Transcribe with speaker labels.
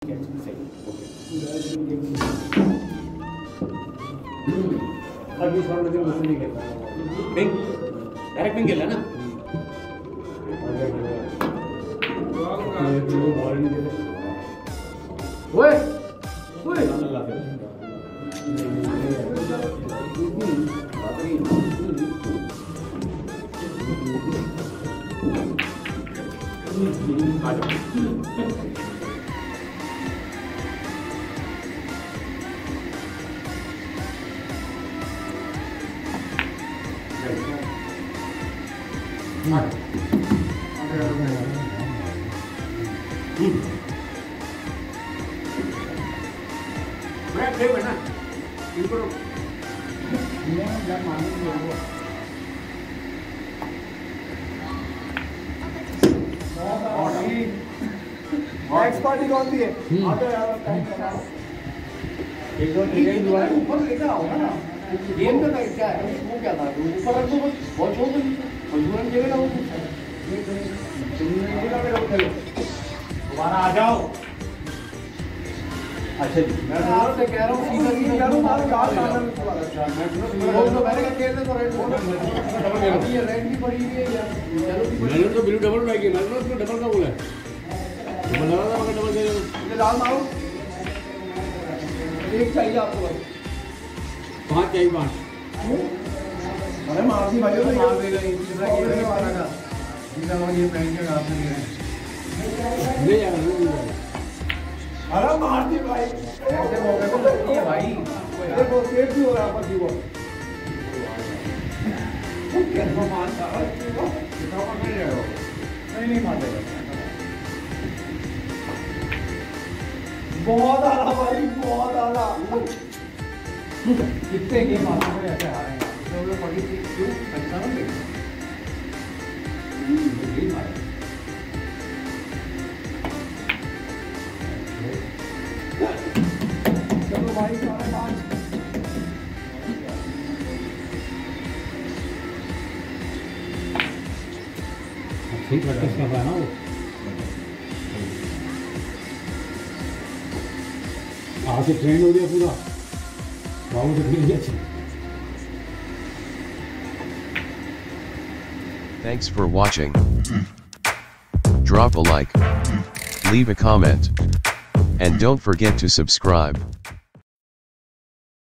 Speaker 1: अभी इस बार मुझे मुझसे नहीं खेलना पिंक डायरेक्ट पिंक खेलना ना ओए ओए मैं प्ले करना इनको मैं यार मालूम नहीं वो
Speaker 2: नेक्स्ट पार्टी कौन सी है आगे यार टाइम करा
Speaker 1: एक दो ट्रिक दोबारा
Speaker 2: ऊपर लेकर आओ ना
Speaker 1: गेम का क्या है वो क्या था ऊपर रख दो बस बहुत छोड़ दो मजबूरन खेलेगा वो दोबारा आ जाओ अच्छा जी मैं आपसे कह रहा हूँ सीधा सीधा
Speaker 2: यार मारो यार
Speaker 1: वो तो मैंने क्या खेलने को रेड डबल खेलो ये रेड भी पड़ी हुई है यार मैंने तो ब्लू डबल उड़ाई मैंने तो उसमें डबल का बोला है डबल लगा था मगर डबल खेलो
Speaker 2: ये लाल मारो एक चाहिए आपको बस
Speaker 1: 5 चाहिए 5
Speaker 2: अरे मार दी भाई
Speaker 1: मार देगा ये तीसरा गेम है पारा का तीसरा और ये पैंट का हाथ नहीं है ले जाएगा
Speaker 2: अरे मार दी भाई
Speaker 1: ऐसे मौके तो लगती है भाई
Speaker 2: देखो सेफ भी हो रहा है पर जीवो
Speaker 1: कैसा मारता है कितना मार रहे हो
Speaker 2: नहीं मार देगा बहुत आला भाई बहुत आला
Speaker 1: कितने गेम आते हैं ऐसे आ रहे हैं तो वो पड़ी थी क्यों अच्छा ना गेम आया
Speaker 2: चलो भाई 5:30
Speaker 1: ठीक प्रैक्टिस कर रहा है ना वो आज से ट्रेन हो गया पूरा बाबू तो नहीं अच्छी
Speaker 3: Thanks for watching. Drop a like, leave a comment, and don't forget to subscribe.